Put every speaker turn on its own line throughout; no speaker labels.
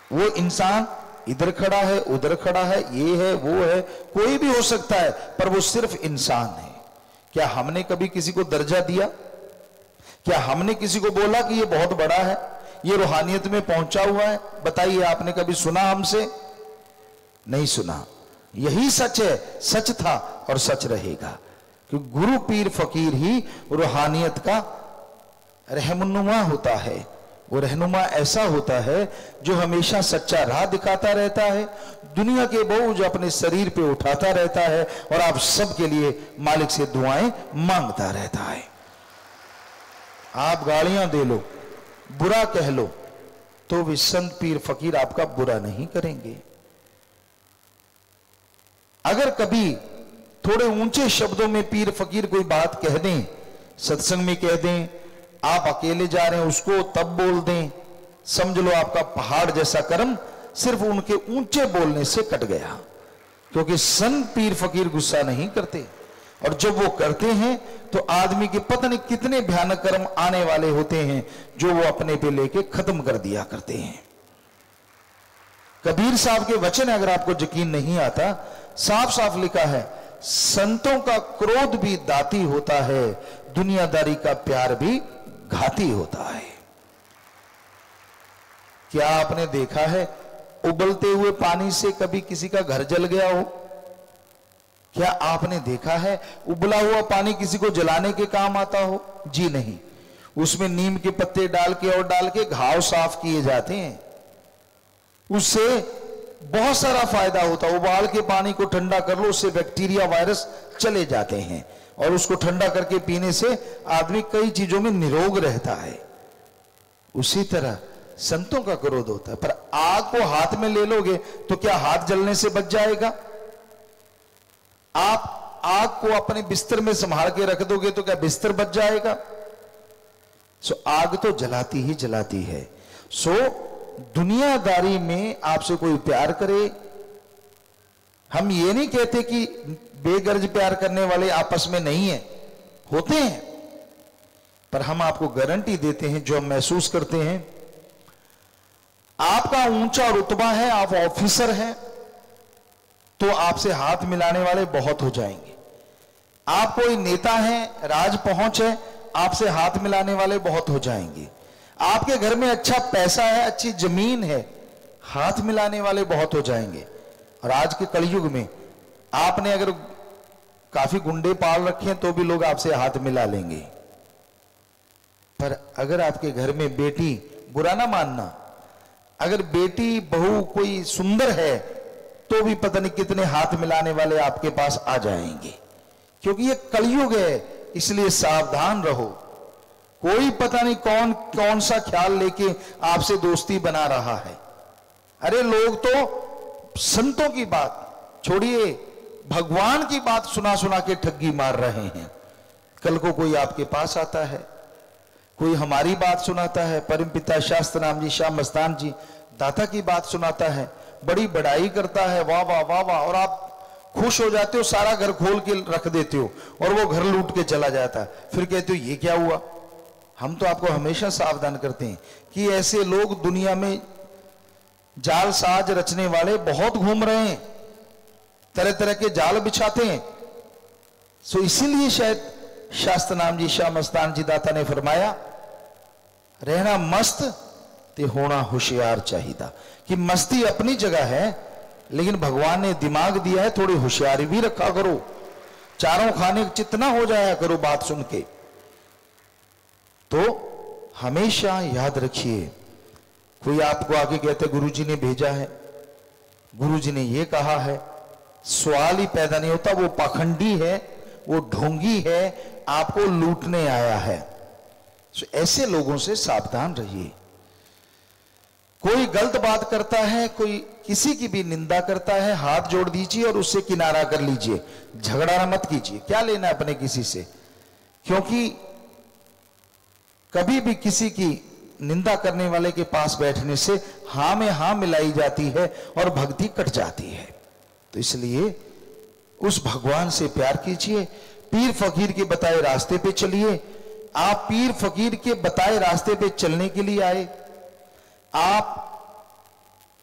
वो इंसान इधर खड़ा है, उधर खड़ा है, ये है, वो है, कोई भी हो सकता है, पर वो सिर्फ इंसान है। क्या हमने कभी किसी को दर्जा दिया? क्या हमने किसी को बोला कि ये बहुत बड़ा है, ये रूहानियत में पहुंचा हुआ है? बताइए, आपने कभी सुना हमसे? नहीं सुना। यही सच है, सच था और सच रहेगा कि गुरु पीर फकीर ही रूहानियत का रहनुमा होता है। वो रहनुमा ऐसा होता है जो हमेशा सच्चा राह दिखाता रहता है, दुनिया के बोझ अपने शरीर पे उठाता रहता है और आप सबके लिए मालिक से दुआएं मांगता रहता है। आप गालियां दे लो, बुरा कह लो, तो भी संत पीर फकीर आपका बुरा नहीं करेंगे। अगर कभी थोड़े ऊंचे शब्दों में पीर फकीर कोई बात कह दें, सत्संग में कह दें, आप अकेले जा रहे हैं उसको तब बोल दें, समझ लो आपका पहाड़ जैसा कर्म सिर्फ उनके ऊंचे बोलने से कट गया। क्योंकि संत पीर फकीर गुस्सा नहीं करते, और जब वो करते हैं तो आदमी के पता नहीं कितने भयानक कर्म आने वाले होते हैं जो वो अपने पे लेके खत्म कर दिया करते हैं। कबीर साहब के वचन अगर आपको यकीन नहीं आता, साफ साफ लिखा है, संतों का क्रोध भी दाती होता है, दुनियादारी का प्यार भी घाती होता है। क्या आपने देखा है उबलते हुए पानी से कभी किसी का घर जल गया हो? क्या आपने देखा है उबला हुआ पानी किसी को जलाने के काम आता हो? जी नहीं। उसमें नीम के पत्ते डाल के घाव साफ किए जाते हैं, उससे बहुत सारा फायदा होता है। उबाल के पानी को ठंडा कर लो, उससे बैक्टीरिया वायरस चले जाते हैं, और उसको ठंडा करके पीने से आदमी कई चीजों में निरोग रहता है। उसी तरह संतों का क्रोध होता है। पर आग को हाथ में ले लोगे तो क्या हाथ जलने से बच जाएगा? आप आग को अपने बिस्तर में संभाल के रख दोगे तो क्या बिस्तर बच जाएगा? सो आग तो जलाती ही जलाती है। सो दुनियादारी में आपसे कोई प्यार करे, हम ये नहीं कहते कि बेगर्ज प्यार करने वाले आपस में नहीं है, होते हैं, पर हम आपको गारंटी देते हैं, जो हम महसूस करते हैं, आपका ऊंचा रुतबा है, आप ऑफिसर हैं, तो आपसे हाथ मिलाने वाले बहुत हो जाएंगे। आप कोई नेता हैं, राज पहुंच है, आपसे हाथ मिलाने वाले बहुत हो जाएंगे। आपके घर में अच्छा पैसा है, अच्छी जमीन है, हाथ मिलाने वाले बहुत हो जाएंगे। और आज के कलयुग में आपने अगर काफी गुंडे पाल रखे हैं तो भी लोग आपसे हाथ मिला लेंगे। पर अगर आपके घर में बेटी, बुरा ना मानना, अगर बेटी बहू कोई सुंदर है तो भी पता नहीं कितने हाथ मिलाने वाले आपके पास आ जाएंगे। क्योंकि ये कलयुग है, इसलिए सावधान रहो। कोई पता नहीं कौन कौन सा ख्याल लेके आपसे दोस्ती बना रहा है। अरे लोग तो संतों की बात छोड़िए, भगवान की बात सुना सुना के ठगी मार रहे हैं। कल को कोई आपके पास आता है, कोई हमारी बात सुनाता है, परमपिता शास्त्र नाम जी, श्याम मस्तान जी दाता की बात सुनाता है, बड़ी बड़ाई करता है, वाह वाह वाह वाह, और आप खुश हो जाते हो, सारा घर खोल के रख देते हो, और वो घर लूट के चला जाता है। फिर कहते हो ये क्या हुआ? हम तो आपको हमेशा सावधान करते हैं कि ऐसे लोग दुनिया में जाल साज रचने वाले बहुत घूम रहे हैं, तरह तरह के जाल बिछाते हैं। सो इसीलिए शायद शास्त्र नाम जी, श्याम मस्तान जी दाता ने फरमाया, रहना मस्त ते होना होशियार चाहिए। कि मस्ती अपनी जगह है, लेकिन भगवान ने दिमाग दिया है, थोड़ी होशियारी भी रखा करो, चारों खाने चितना हो जाया करो बात सुन के। तो हमेशा याद रखिए, कोई आपको आगे कहते गुरुजी ने भेजा है, गुरुजी ने ये कहा है, सवाल ही पैदा नहीं होता। वो पाखंडी है, वो ढोंगी है, आपको लूटने आया है। तो ऐसे लोगों से सावधान रहिए। कोई गलत बात करता है, कोई किसी की भी निंदा करता है, हाथ जोड़ दीजिए और उससे किनारा कर लीजिए, झगड़ा मत कीजिए। क्या लेना अपने किसी से? क्योंकि कभी भी किसी की निंदा करने वाले के पास बैठने से हां में हां मिलाई जाती है और भक्ति कट जाती है। तो इसलिए उस भगवान से प्यार कीजिए, पीर फकीर के बताए रास्ते पे चलिए। आप पीर फकीर के बताए रास्ते पे चलने के लिए आए, आप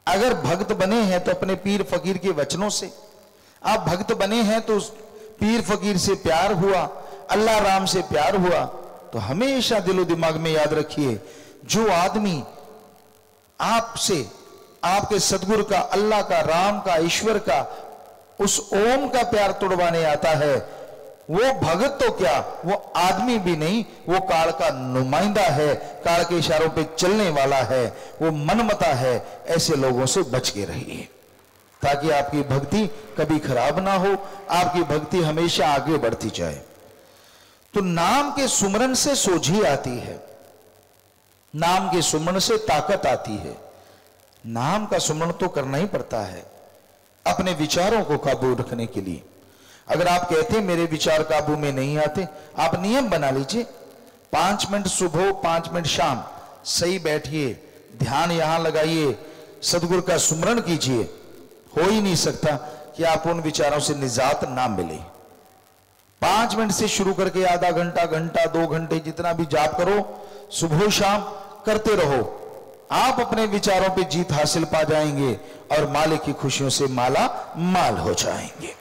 अगर भक्त बने हैं तो अपने पीर फकीर के वचनों से, आप भक्त बने हैं तो पीर फकीर से प्यार हुआ, अल्लाह राम से प्यार हुआ। तो हमेशा दिलो दिमाग में याद रखिए, जो आदमी आपसे, आपके सदगुरु का, अल्लाह का, राम का, ईश्वर का, उस ओम का प्यार तोड़वाने आता है, वो भगत तो क्या, वो आदमी भी नहीं, वो काल का नुमाइंदा है, काल के इशारों पे चलने वाला है, वो मनमता है। ऐसे लोगों से बच के रहिए ताकि आपकी भक्ति कभी खराब ना हो, आपकी भक्ति हमेशा आगे बढ़ती जाए। तो नाम के सुमरन से सोझी आती है, नाम के सुमरन से ताकत आती है। नाम का सुमरन तो करना ही पड़ता है अपने विचारों को काबू रखने के लिए। अगर आप कहते हैं मेरे विचार काबू में नहीं आते, आप नियम बना लीजिए, 5 मिनट सुबह 5 मिनट शाम सही बैठिए, ध्यान यहां लगाइए, सदगुरु का सुमरण कीजिए। हो ही नहीं सकता कि आप उन विचारों से निजात ना मिले। 5 मिनट से शुरू करके आधा घंटा, घंटा, 2 घंटे, जितना भी जाप करो, सुबह शाम करते रहो, आप अपने विचारों पे जीत हासिल पा जाएंगे और मालिक की खुशियों से माला माल हो जाएंगे।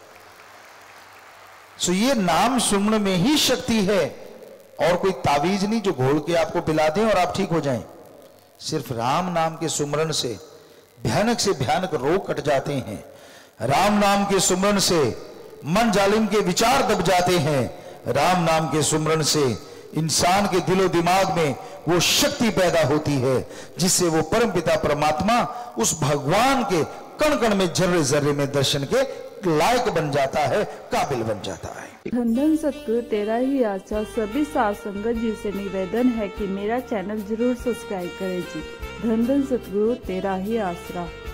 सो ये नाम सुमरण में ही शक्ति है, और कोई तावीज नहीं जो घोल के आपको पिला दें और आप ठीक हो जाएं। सिर्फ राम नाम के सुमरण से भयानक से भयानक रोग कट जाते हैं। राम नाम के सुमरण से मन जालिम के विचार दब जाते हैं। राम नाम के सुमरण से इंसान के दिलो दिमाग में वो शक्ति पैदा होती है जिससे वो परमपिता परमात्मा उस भगवान के कण कण में, जर्रे जर्रे में दर्शन के लायक बन जाता है, काबिल बन जाता है।
धन धन सतगुरु तेरा ही आसरा। सभी साध संगत जी से निवेदन है कि मेरा चैनल जरूर सब्सक्राइब करें जी। धन धन सतगुरु तेरा ही आसरा।